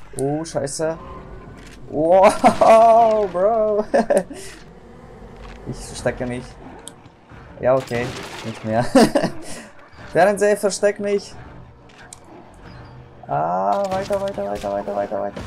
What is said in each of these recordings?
Oh, scheiße. Wow, Bro. Ich verstecke mich. Ja, okay. Nicht mehr. Fernseher, versteck mich. Ah, weiter, weiter, weiter, weiter, weiter, weiter.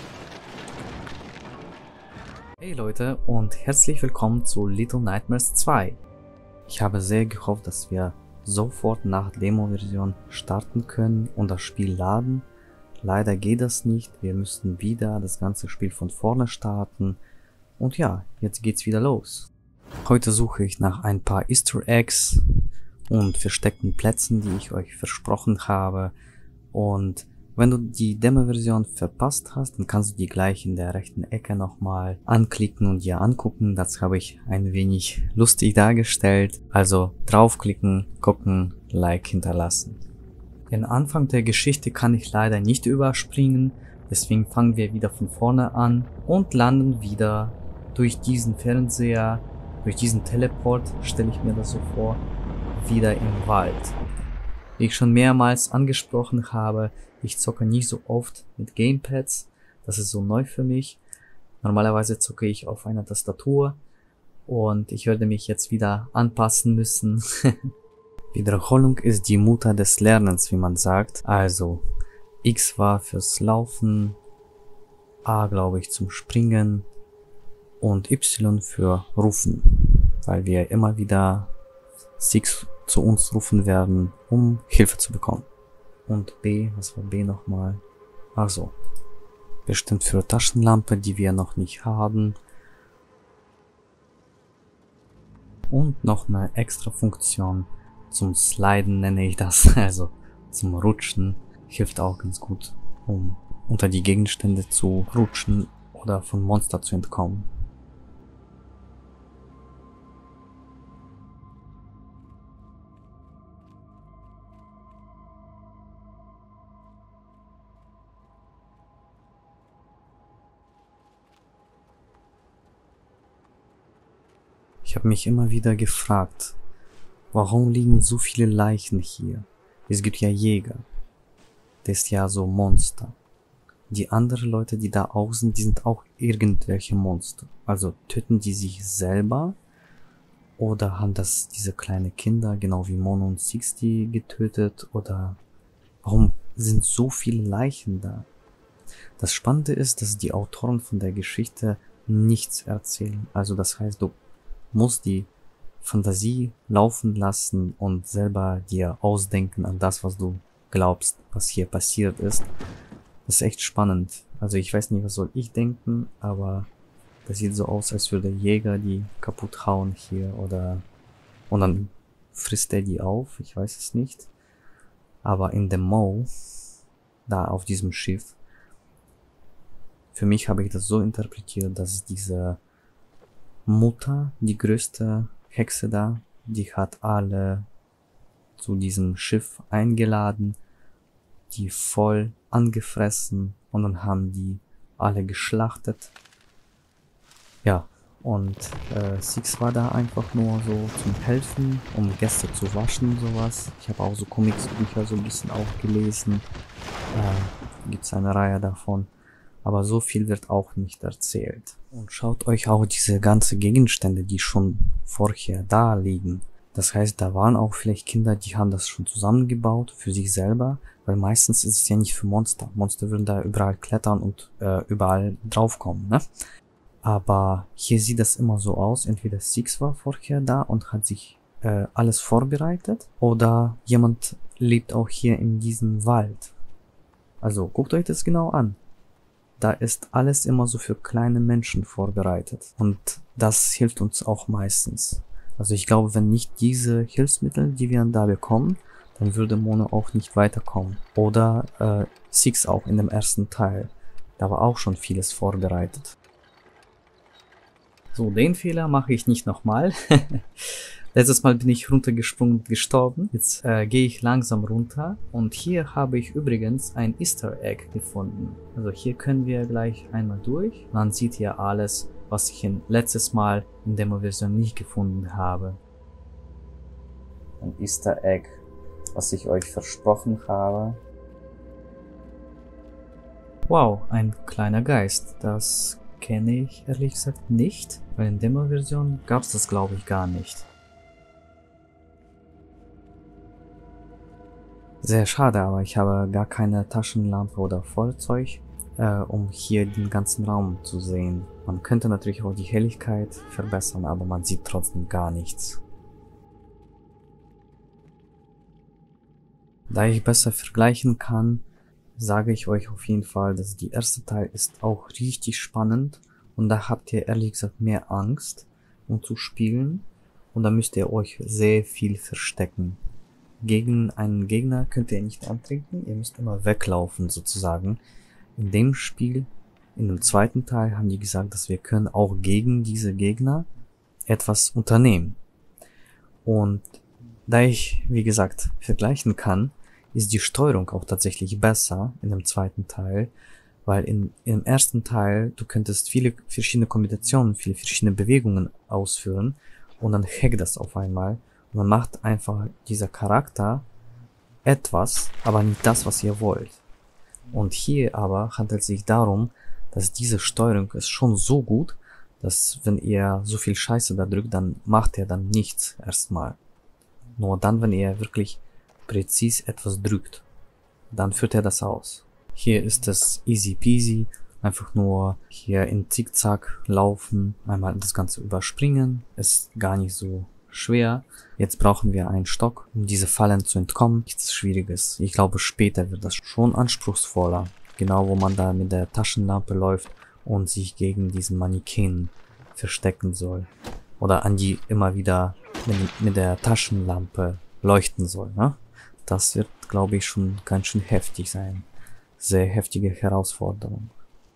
Hey Leute und herzlich willkommen zu Little Nightmares 2. Ich habe sehr gehofft, dass wir sofort nach Demo-Version starten können und das Spiel laden. Leider geht das nicht, wir müssten wieder das ganze Spiel von vorne starten. Und ja, jetzt geht's wieder los. Heute suche ich nach ein paar Easter Eggs und versteckten Plätzen, die ich euch versprochen habe. Und wenn du die Demo-Version verpasst hast, dann kannst du die gleich in der rechten Ecke nochmal anklicken und dir angucken. Das habe ich ein wenig lustig dargestellt. Also draufklicken, gucken, Like hinterlassen. Den Anfang der Geschichte kann ich leider nicht überspringen, deswegen fangen wir wieder von vorne an und landen wieder durch diesen Fernseher, durch diesen Teleport, stelle ich mir das so vor, wieder im Wald. Wie ich schon mehrmals angesprochen habe, ich zocke nicht so oft mit Gamepads, das ist so neu für mich. Normalerweise zocke ich auf einer Tastatur und ich werde mich jetzt wieder anpassen müssen. Wiederholung ist die Mutter des Lernens, wie man sagt. Also X war fürs Laufen, A glaube ich zum Springen und Y für Rufen, weil wir immer wieder Six zu uns rufen werden, um Hilfe zu bekommen. Und B, was war B nochmal? Also bestimmt für Taschenlampe, die wir noch nicht haben. Und noch eine extra Funktion zum Sliden nenne ich das, also zum Rutschen, hilft auch ganz gut, um unter die Gegenstände zu rutschen oder von Monster zu entkommen. Ich habe mich immer wieder gefragt, warum liegen so viele Leichen hier? Es gibt ja Jäger. Das ist ja so Monster. Die anderen Leute, die da außen, die sind auch irgendwelche Monster. Also töten die sich selber? Oder haben das diese kleinen Kinder, genau wie Mono und Sixty, getötet? Oder warum sind so viele Leichen da? Das Spannende ist, dass die Autoren von der Geschichte nichts erzählen. Also das heißt, du musst die Fantasie laufen lassen und selber dir ausdenken an das, was du glaubst, was hier passiert ist. Das ist echt spannend. Also ich weiß nicht, was soll ich denken, aber das sieht so aus, als würde der Jäger die kaputt hauen hier oder und dann frisst er die auf, ich weiß es nicht. Aber in dem Mo, da auf diesem Schiff, für mich habe ich das so interpretiert, dass diese Mutter, die größte Hexe da, die hat alle zu diesem Schiff eingeladen, die voll angefressen und dann haben die alle geschlachtet. Ja, und Six war da einfach nur so zum Helfen, um Gäste zu waschen und sowas. Ich habe auch so Comicsbücher so ein bisschen auch gelesen. Gibt's eine Reihe davon. Aber so viel wird auch nicht erzählt. Und schaut euch auch diese ganzen Gegenstände, die schon vorher da liegen. Das heißt, da waren auch vielleicht Kinder, die haben das schon zusammengebaut für sich selber, weil meistens ist es ja nicht für Monster. Monster würden da überall klettern und überall draufkommen, ne? Aber hier sieht das immer so aus, entweder Six war vorher da und hat sich alles vorbereitet, oder jemand lebt auch hier in diesem Wald. Also guckt euch das genau an. Da ist alles immer so für kleine Menschen vorbereitet. Und das hilft uns auch meistens. Also ich glaube, wenn nicht diese Hilfsmittel, die wir da bekommen, dann würde Mono auch nicht weiterkommen. Oder Six auch in dem ersten Teil. Da war auch schon vieles vorbereitet. So, den Fehler mache ich nicht nochmal. Letztes Mal bin ich runtergesprungen und gestorben. Jetzt gehe ich langsam runter. Und hier habe ich übrigens ein Easter Egg gefunden. Also hier können wir gleich einmal durch. Man sieht hier alles, was ich letztes Mal in Demo-Version nicht gefunden habe. Ein Easter Egg, was ich euch versprochen habe. Wow, ein kleiner Geist. Das kenne ich ehrlich gesagt nicht, weil in Demo-Version gab es das glaube ich gar nicht. Sehr schade, aber ich habe gar keine Taschenlampe oder Feuerzeug, um hier den ganzen Raum zu sehen. Man könnte natürlich auch die Helligkeit verbessern, aber man sieht trotzdem gar nichts. Da ich besser vergleichen kann, sage ich euch auf jeden Fall, dass der erste Teil ist auch richtig spannend und da habt ihr ehrlich gesagt mehr Angst, um zu spielen und da müsst ihr euch sehr viel verstecken. Gegen einen Gegner könnt ihr nicht antreten, ihr müsst immer weglaufen sozusagen. In dem Spiel, in dem zweiten Teil, haben die gesagt, dass wir können auch gegen diese Gegner etwas unternehmen. Und da ich, wie gesagt, vergleichen kann, ist die Steuerung auch tatsächlich besser in dem zweiten Teil, weil im ersten Teil, du könntest viele verschiedene Kombinationen, viele verschiedene Bewegungen ausführen und dann hackt das auf einmal. Und dann macht einfach dieser Charakter etwas, aber nicht das, was ihr wollt. Und hier aber handelt es sich darum, dass diese Steuerung ist schon so gut, dass wenn ihr so viel Scheiße da drückt, dann macht er dann nichts erstmal. Nur dann, wenn ihr wirklich präzis etwas drückt, dann führt er das aus. Hier ist es easy peasy, einfach nur hier in Zickzack laufen, einmal das Ganze überspringen, ist gar nicht so schwer. Jetzt brauchen wir einen Stock, um diese Fallen zu entkommen. Nichts Schwieriges. Ich glaube, später wird das schon anspruchsvoller. Genau, wo man da mit der Taschenlampe läuft und sich gegen diesen Mannequin verstecken soll. Oder an die immer wieder mit der Taschenlampe leuchten soll, ne? Das wird, glaube ich, schon ganz schön heftig sein. Sehr heftige Herausforderung.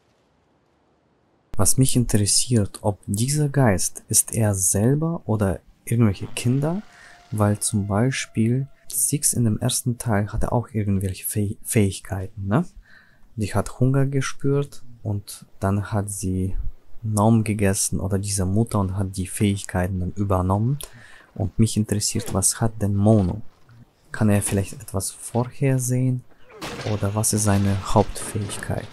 Was mich interessiert, ob dieser Geist, ist er selber oder irgendwelche Kinder, weil zum Beispiel Six in dem ersten Teil hatte auch irgendwelche Fähigkeiten, ne? Die hat Hunger gespürt und dann hat sie Naum gegessen oder diese Mutter und hat die Fähigkeiten dann übernommen. Und mich interessiert, was hat denn Mono? Kann er vielleicht etwas vorhersehen oder was ist seine Hauptfähigkeit?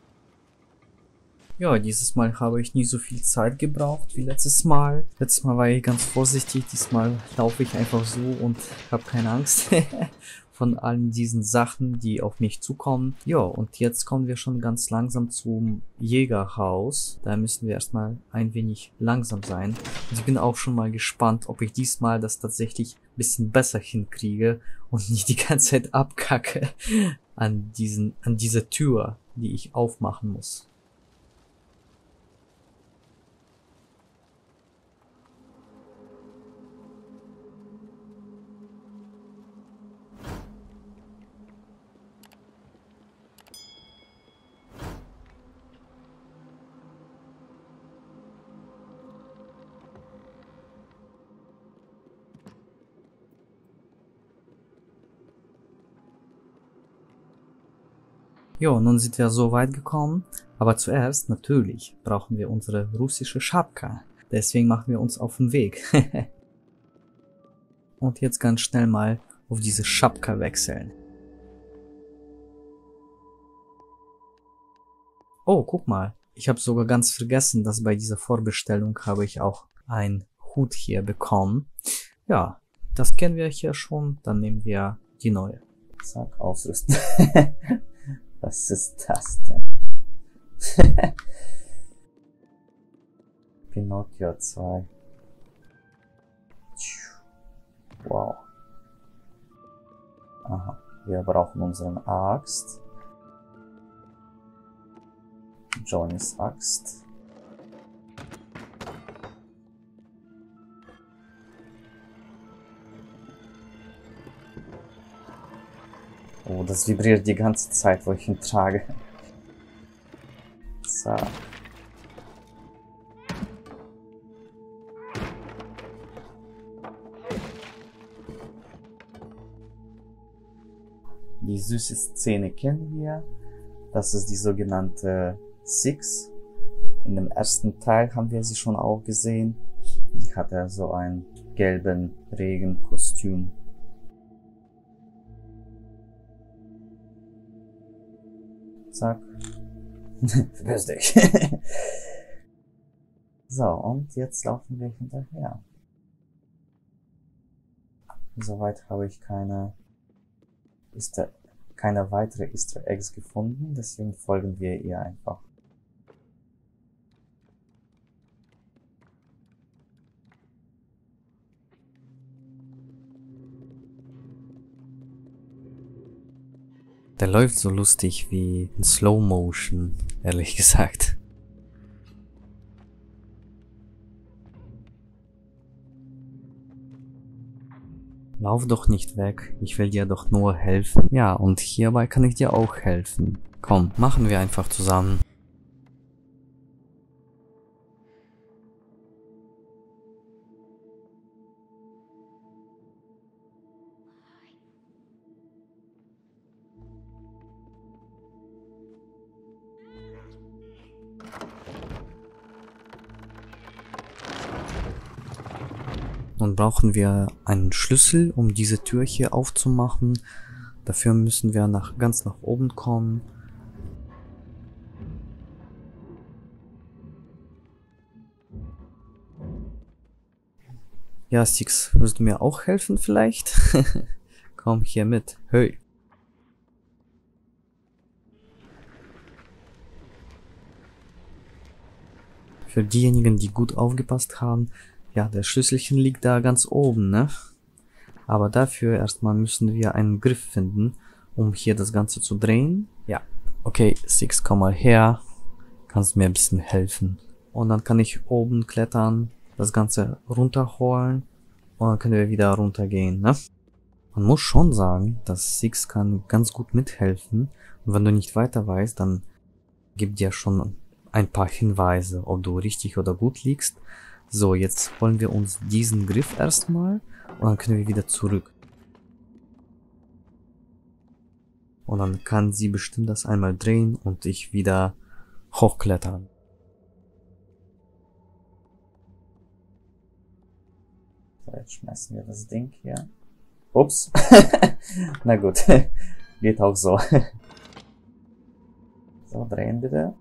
Ja, dieses Mal habe ich nicht so viel Zeit gebraucht wie letztes Mal. Letztes Mal war ich ganz vorsichtig, diesmal laufe ich einfach so und habe keine Angst von allen diesen Sachen, die auf mich zukommen. Ja, und jetzt kommen wir schon ganz langsam zum Jägerhaus. Da müssen wir erstmal ein wenig langsam sein. Und ich bin auch schon mal gespannt, ob ich diesmal das tatsächlich ein bisschen besser hinkriege und nicht die ganze Zeit abkacke an dieser Tür, die ich aufmachen muss. Jo, nun sind wir so weit gekommen, aber zuerst natürlich brauchen wir unsere russische Schapka. Deswegen machen wir uns auf den Weg. Und jetzt ganz schnell mal auf diese Schapka wechseln. Oh, guck mal, ich habe sogar ganz vergessen, dass bei dieser Vorbestellung habe ich auch einen Hut hier bekommen. Ja, das kennen wir hier schon, dann nehmen wir die neue. Zack, ausrüsten. Was ist das denn? Pinocchio 2. Wow. Aha. Wir brauchen unseren Axt. Johnnys Axt. Oh, das vibriert die ganze Zeit, wo ich ihn trage. Zack. Die süße Szene kennen wir. Das ist die sogenannte Six. In dem ersten Teil haben wir sie schon auch gesehen. Die hatte so ein gelben Regenkostüm. Zack. Verpiss dich. So, und jetzt laufen wir hinterher. Soweit habe ich keine weitere Easter Eggs gefunden, deswegen folgen wir ihr einfach. Der läuft so lustig wie in Slow Motion, ehrlich gesagt. Lauf doch nicht weg, ich will dir doch nur helfen. Ja, und hierbei kann ich dir auch helfen. Komm, machen wir einfach zusammen. Nun brauchen wir einen Schlüssel, um diese Tür hier aufzumachen. Dafür müssen wir ganz nach oben kommen. Ja, Six, willst du mir auch helfen vielleicht? Komm hier mit. Hey. Für diejenigen, die gut aufgepasst haben, ja, der Schlüsselchen liegt da ganz oben, ne? Aber dafür erstmal müssen wir einen Griff finden, um hier das Ganze zu drehen. Ja, okay, Six, komm mal her. Kannst mir ein bisschen helfen. Und dann kann ich oben klettern, das Ganze runterholen und dann können wir wieder runtergehen, ne? Man muss schon sagen, dass Six kann ganz gut mithelfen. Und wenn du nicht weiter weißt, dann gibt dir schon ein paar Hinweise, ob du richtig oder gut liegst. So, jetzt holen wir uns diesen Griff erstmal und dann können wir wieder zurück. Und dann kann sie bestimmt das einmal drehen und ich wieder hochklettern. So, jetzt schmeißen wir das Ding hier. Ups. Na gut, geht auch so. So, drehen bitte.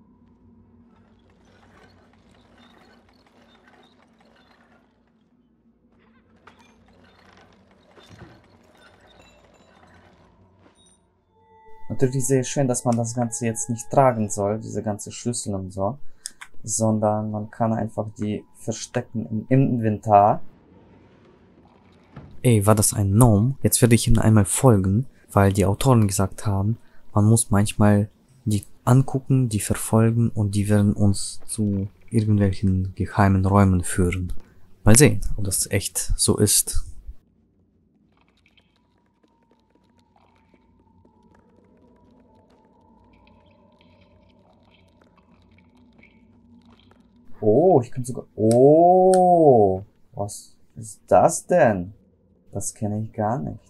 Natürlich sehr schön, dass man das Ganze jetzt nicht tragen soll, diese ganze Schlüssel und so, sondern man kann einfach die verstecken im Inventar. Ey, war das ein Gnome? Jetzt werde ich ihm einmal folgen, weil die Autoren gesagt haben, man muss manchmal die angucken, die verfolgen und die werden uns zu irgendwelchen geheimen Räumen führen. Mal sehen, ob das echt so ist. Oh, ich kann sogar... Oh, was ist das denn? Das kenne ich gar nicht.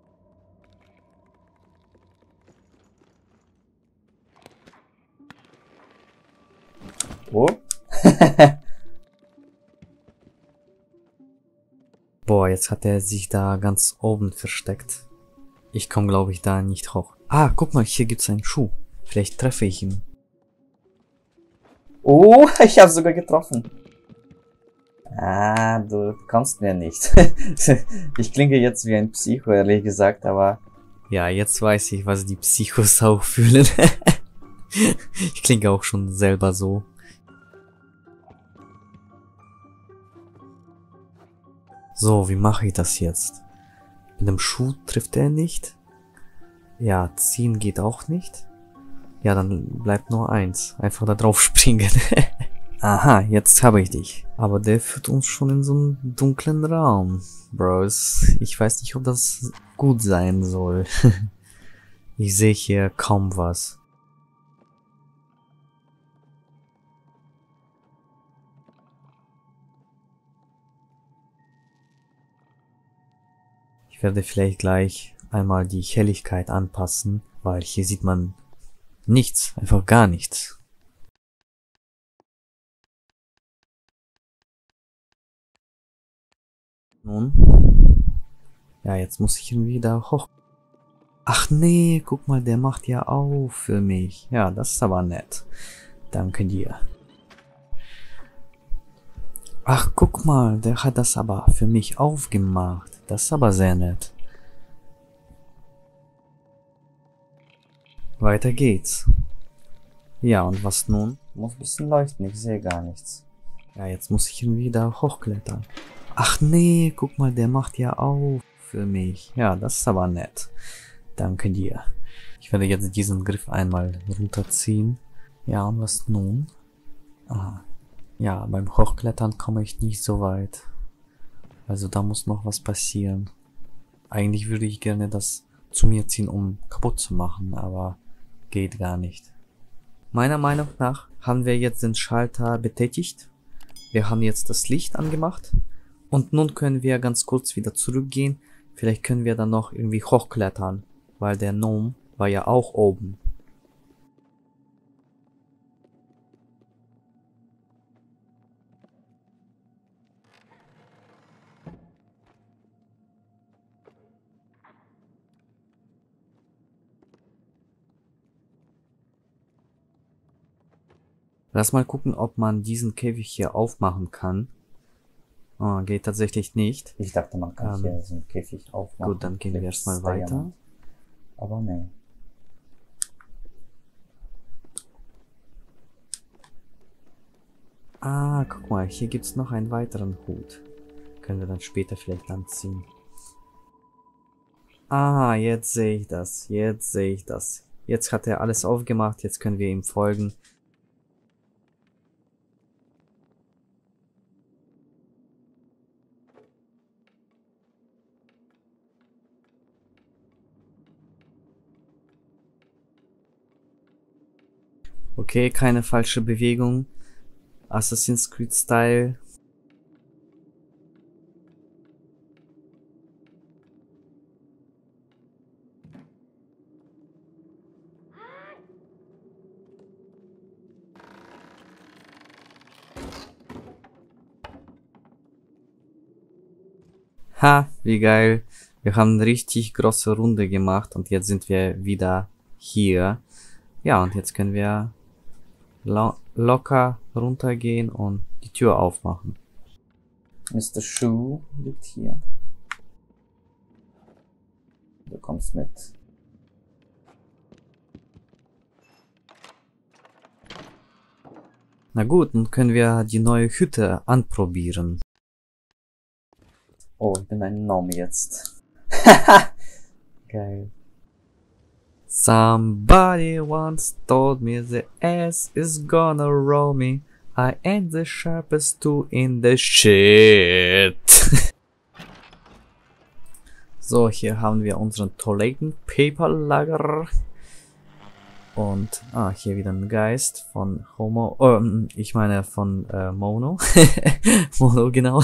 Oh. Boah, jetzt hat er sich da ganz oben versteckt. Ich komme, glaube ich, da nicht hoch. Ah, guck mal, hier gibt's einen Schuh. Vielleicht treffe ich ihn. Oh, ich habe sogar getroffen. Ah, du kommst mir nicht. Ich klinge jetzt wie ein Psycho, ehrlich gesagt, aber... Ja, jetzt weiß ich, was die Psychos auch fühlen. Ich klinge auch schon selber so. So, wie mache ich das jetzt? Mit dem Schuh trifft er nicht. Ja, ziehen geht auch nicht. Ja, dann bleibt nur eins. Einfach da drauf springen. Aha, jetzt habe ich dich. Aber der führt uns schon in so einen dunklen Raum. Bros, ich weiß nicht, ob das gut sein soll. Ich sehe hier kaum was. Ich werde vielleicht gleich einmal die Helligkeit anpassen, weil hier sieht man nichts, einfach gar nichts. Nun? Ja, jetzt muss ich irgendwie da hoch. Ach nee, guck mal, der macht ja auf für mich. Ja, das ist aber nett. Danke dir. Ach, guck mal, der hat das aber für mich aufgemacht. Das ist aber sehr nett. Weiter geht's. Ja, und was nun? Muss ein bisschen leuchten, ich sehe gar nichts. Ja, jetzt muss ich irgendwie da hochklettern. Ach nee, guck mal, der macht ja auf für mich. Ja, das ist aber nett. Danke dir. Ich werde jetzt diesen Griff einmal runterziehen. Ja, und was nun? Ah, ja, beim Hochklettern komme ich nicht so weit. Also da muss noch was passieren. Eigentlich würde ich gerne das zu mir ziehen, um kaputt zu machen, aber geht gar nicht. Meiner Meinung nach haben wir jetzt den Schalter betätigt. Wir haben jetzt das Licht angemacht. Und nun können wir ganz kurz wieder zurückgehen. Vielleicht können wir dann noch irgendwie hochklettern, weil der Gnome war ja auch oben. Lass mal gucken, ob man diesen Käfig hier aufmachen kann. Oh, geht tatsächlich nicht. Ich dachte, man kann hier so einen Käfig aufmachen. Gut, dann gehen wir erstmal weiter. Aber nee. Ah, guck mal, hier gibt's noch einen weiteren Hut. Können wir dann später vielleicht anziehen. Ah, jetzt sehe ich das. Jetzt sehe ich das. Jetzt hat er alles aufgemacht, jetzt können wir ihm folgen. Okay, keine falsche Bewegung. Assassin's Creed Style. Ha, wie geil. Wir haben eine richtig große Runde gemacht und jetzt sind wir wieder hier. Ja, und jetzt können wir locker runtergehen und die Tür aufmachen. Mr. Shoe liegt hier. Du kommst mit. Na gut, nun können wir die neue Hütte anprobieren. Oh, ich bin ein Gnome jetzt. Geil. Somebody once told me the ass is gonna roll me. I ain't the sharpest tool in the shit. So, hier haben wir unseren Toilettenpaperlager. Und, hier wieder ein Geist von Homo, ich meine von Mono. Mono, genau.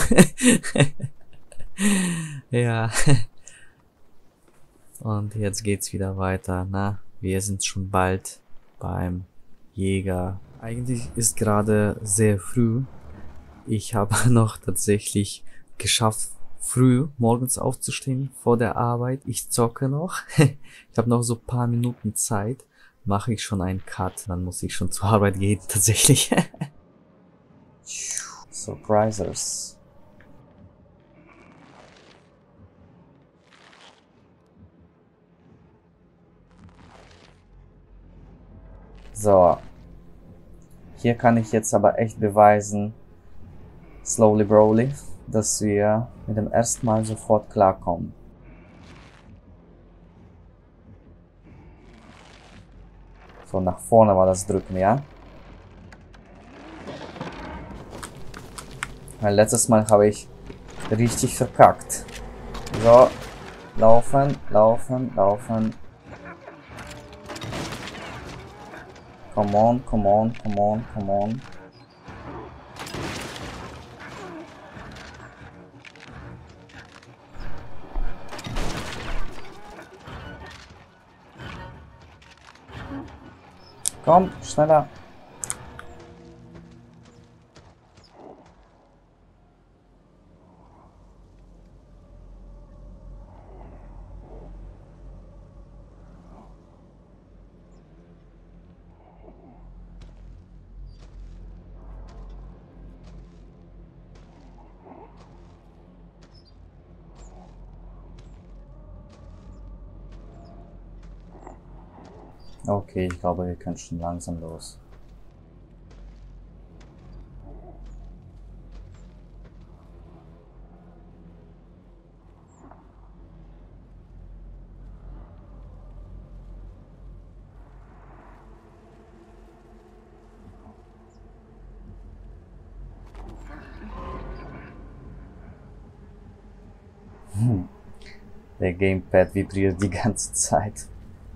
Ja. Und jetzt geht's wieder weiter. Na, wir sind schon bald beim Jäger. Eigentlich ist gerade sehr früh. Ich habe noch tatsächlich geschafft, früh morgens aufzustehen vor der Arbeit. Ich zocke noch. Ich habe noch so ein paar Minuten Zeit. Mache ich schon einen Cut, dann muss ich schon zur Arbeit gehen, tatsächlich. Surprisers. So. Hier kann ich jetzt aber echt beweisen, slowly broly, dass wir mit dem ersten Mal sofort klarkommen. So, nach vorne war das Drücken, ja? Weil letztes Mal habe ich richtig verkackt. So, laufen, laufen, laufen. Come on, come on, come on, come on. Komm, schneller. Okay, ich glaube, wir können schon langsam los. Der Gamepad vibriert die ganze Zeit.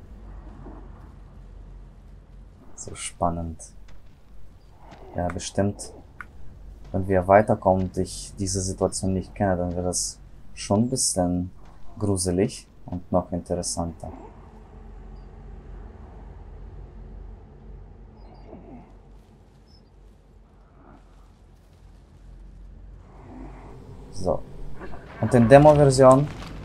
So spannend. Ja, bestimmt. Wenn wir weiterkommen und ich diese Situation nicht kenne, dann wird das schon ein bisschen gruselig und noch interessanter. So. Und in Demo-Version.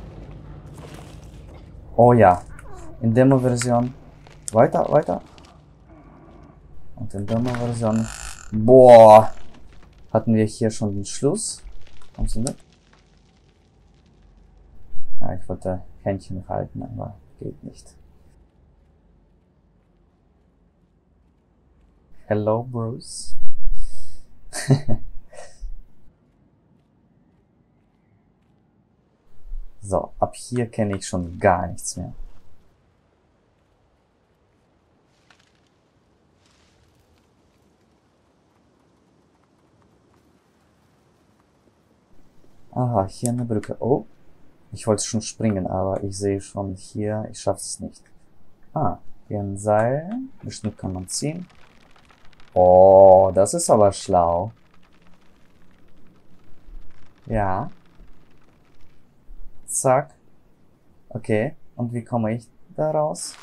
Oh ja. In Demo-Version. Weiter, weiter. Und in Demo-Version. Boah. Hatten wir hier schon den Schluss? Kommst du mit? Ja, ich wollte Händchen halten, aber geht nicht. Hello, Bruce. So, ab hier kenne ich schon gar nichts mehr. Aha, hier eine Brücke. Oh, ich wollte schon springen, aber ich sehe schon hier, ich schaffe es nicht. Ah, hier ein Seil. Bestimmt kann man ziehen. Oh, das ist aber schlau. Ja. Zack. Okay, und wie komme ich da raus?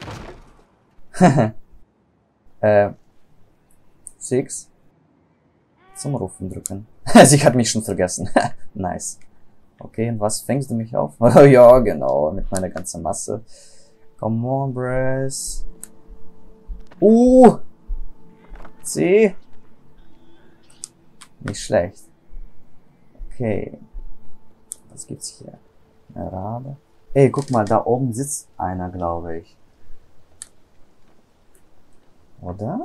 Six. Zum Rufen drücken. Sie hat mich schon vergessen. Nice. Okay, und was fängst du mich auf? Oh ja, genau, mit meiner ganzen Masse. Come on, Brace. C. Nicht schlecht. Okay. Was gibt's hier? Eine Rabe. Ey, guck mal, da oben sitzt einer, glaube ich. Oder?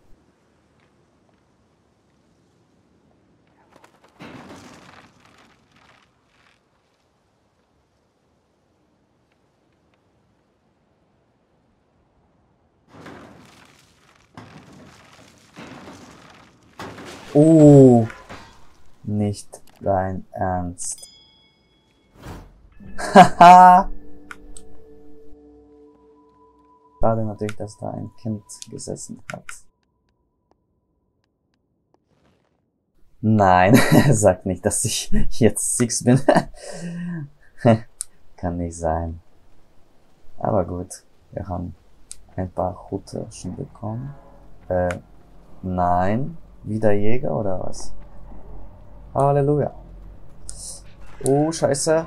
Oh, nicht dein Ernst. Haha. Schade natürlich, dass da ein Kind gesessen hat. Nein, sag nicht, dass ich jetzt Six bin. Kann nicht sein. Aber gut, wir haben ein paar Hute schon bekommen. Nein. Wieder Jäger oder was? Halleluja. Oh, scheiße.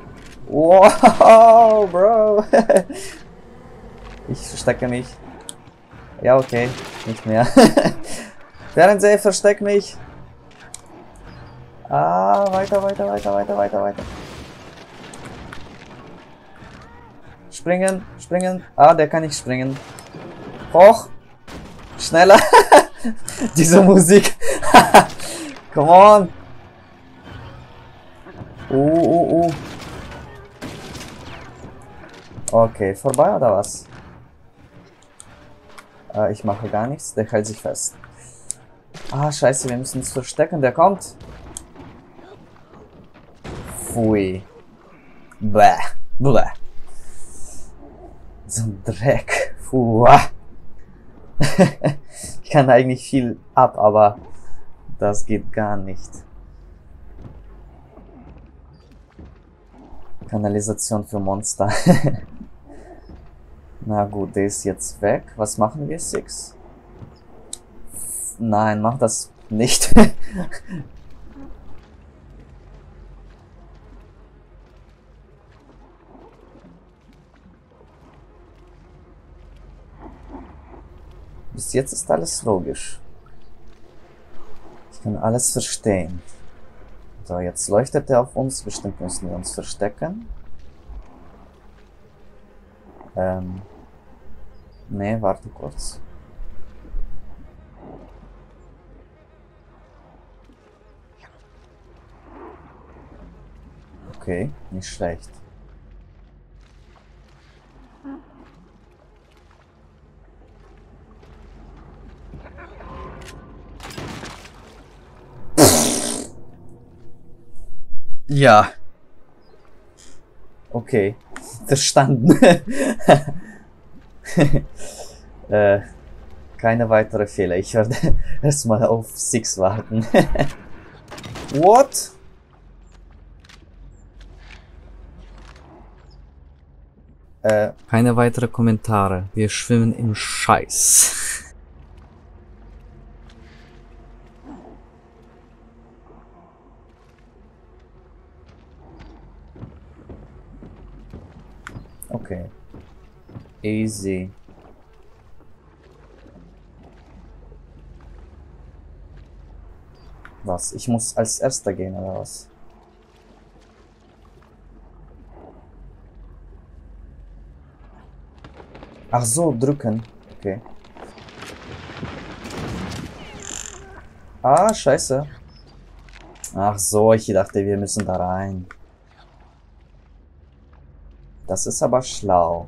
Wow, Bro. Ich verstecke mich. Ja, okay. Nicht mehr. Fernseher, versteck mich. Ah, weiter, weiter, weiter, weiter, weiter, weiter. Springen, springen. Ah, der kann nicht springen. Hoch. Schneller. Diese Musik. Come on. Okay, vorbei oder was? Ich mache gar nichts. Der hält sich fest. Ah, scheiße, wir müssen uns verstecken. Der kommt. Pfui. Bäh. Bäh. So ein Dreck. Puh. Ich kann eigentlich viel ab, aber das geht gar nicht. Kanalisation für Monster. Na gut, der ist jetzt weg. Was machen wir, Six? Nein, mach das nicht. Bis jetzt ist alles logisch. Ich kann alles verstehen. So, jetzt leuchtet er auf uns. Bestimmt müssen wir uns verstecken. Nee, warte kurz. Okay, nicht schlecht. Ja. Okay, verstanden. äh, keine weitere Fehler. Ich werde erstmal auf 6 warten. What? Keine weitere Kommentare. Wir schwimmen im Scheiß. Okay. Easy. Was? Ich muss als Erster gehen, oder was? Ach so, drücken. Okay. Ah, scheiße. Ach so, ich dachte, wir müssen da rein. Das ist aber schlau.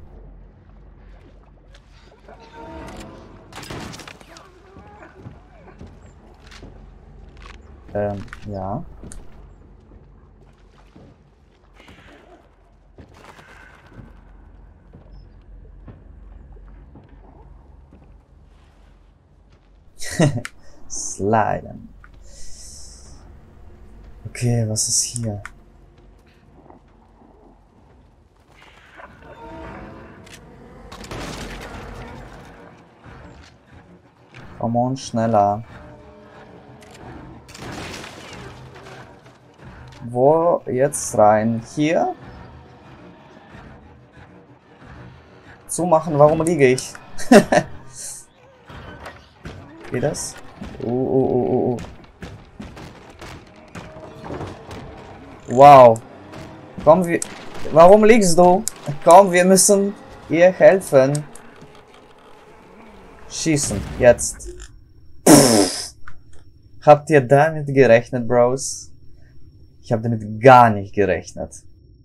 Ja. Sliden. Okay, was ist hier? Come on, schneller. Wo jetzt rein? Hier? Zumachen, warum liege ich? Geht das? Wow. Komm, warum liegst du? Komm, wir müssen ihr helfen. Schießen, jetzt. Pff. Habt ihr damit gerechnet, Bros? Ich habe damit gar nicht gerechnet.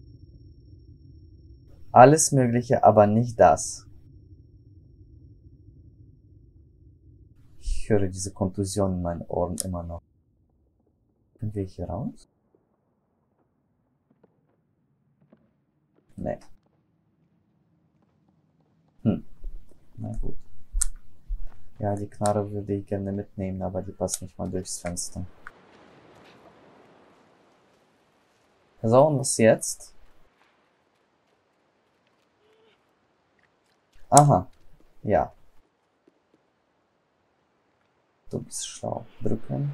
Alles Mögliche, aber nicht das. Ich höre diese Kontusion in meinen Ohren immer noch. Können wir hier raus? Nee. Na gut. Ja, die Knarre würde ich gerne mitnehmen, aber die passt nicht mal durchs Fenster. So, und was jetzt? Aha. Ja. Du bist schlau. Drücken.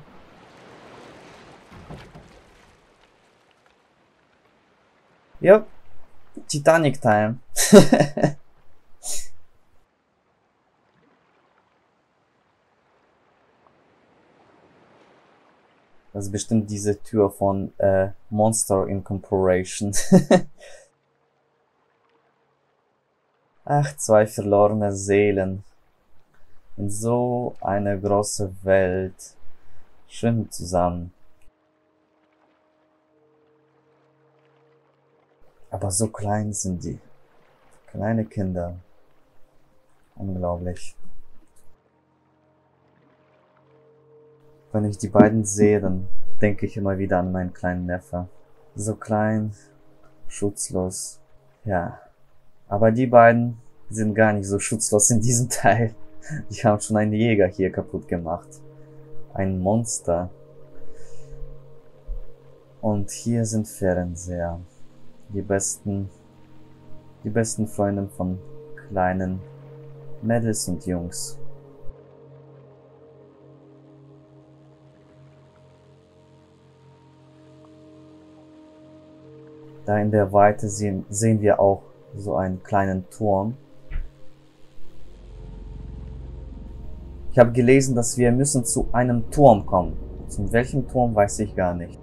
Ja. Titanic Time. Das ist bestimmt diese Tür von Monster Incorporation. Ach, 2 verlorene Seelen. In so eine große Welt. Schwimmen zusammen. Aber so klein sind die. Kleine Kinder. Unglaublich. Wenn ich die beiden sehe, dann denke ich immer wieder an meinen kleinen Neffe. So klein, schutzlos. Ja. Aber die beiden sind gar nicht so schutzlos in diesem Teil. Die haben schon einen Jäger hier kaputt gemacht. Ein Monster. Und hier sind Fernseher. Die besten Freunde von kleinen Mädels und Jungs. Da in der Weite sehen wir auch so einen kleinen Turm. Ich habe gelesen, dass wir müssen zu einem Turm kommen. Zu welchem Turm weiß ich gar nicht.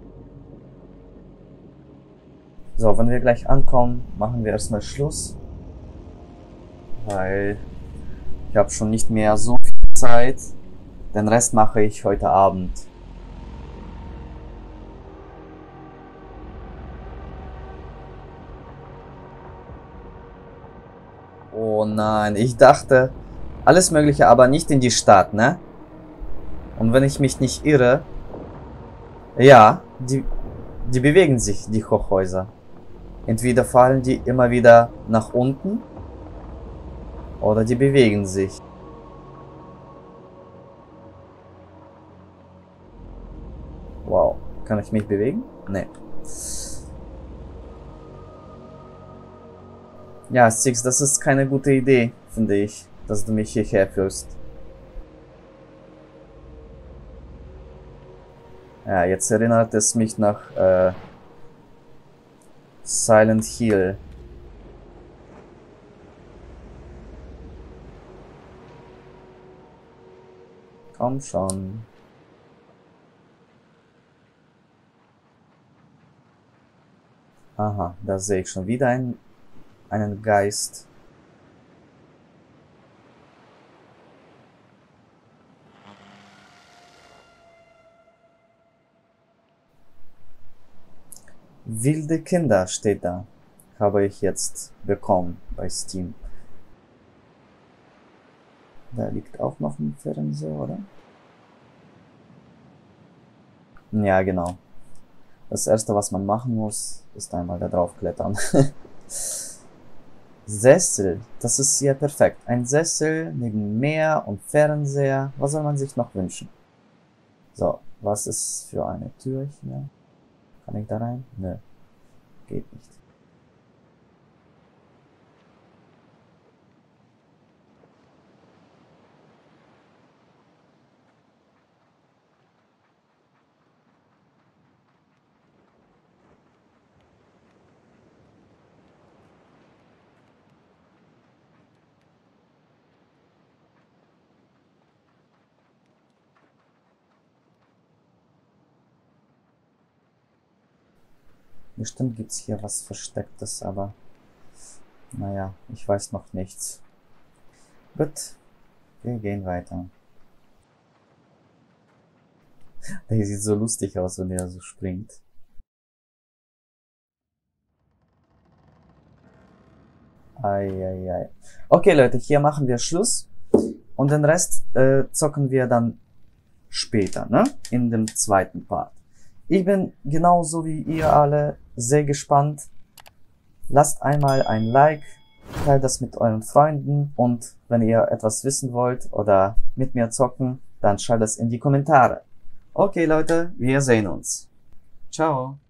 So, wenn wir gleich ankommen, machen wir erstmal Schluss. Weil Ich habe schon nicht mehr so viel Zeit. Den Rest mache ich heute Abend. Oh nein, ich dachte, alles Mögliche, aber nicht in die Stadt, ne? Und wenn ich mich nicht irre, ja, die bewegen sich, die Hochhäuser. Entweder fallen die immer wieder nach unten, oder die bewegen sich. Wow, kann ich mich bewegen? Nee. Ja, Six, das ist keine gute Idee, finde ich, dass du mich hierher führst. Ja, jetzt erinnert es mich nach Silent Hill. Komm schon. Aha, da sehe ich schon wieder einen Geist. Wilde Kinder steht da. Habe ich jetzt bekommen bei Steam. Da liegt auch noch ein Fernseher, oder? Ja, genau. Das erste, was man machen muss, ist einmal da drauf klettern. Sessel, das ist ja perfekt. Ein Sessel neben Meer und Fernseher. Was soll man sich noch wünschen? So, was ist für eine Tür hier? Kann ich da rein? Nö, geht nicht. Bestimmt gibt's hier was Verstecktes, aber naja, ich weiß noch nichts. Gut, wir gehen weiter. Der sieht so lustig aus, wenn er so springt. Eieiei. Okay, Leute, hier machen wir Schluss. Und den Rest zocken wir dann später, ne? In dem zweiten Part. Ich bin genauso wie ihr alle sehr gespannt. Lasst einmal ein Like, teilt das mit euren Freunden und wenn ihr etwas wissen wollt oder mit mir zocken, dann schreibt es in die Kommentare. Okay Leute, wir sehen uns. Ciao.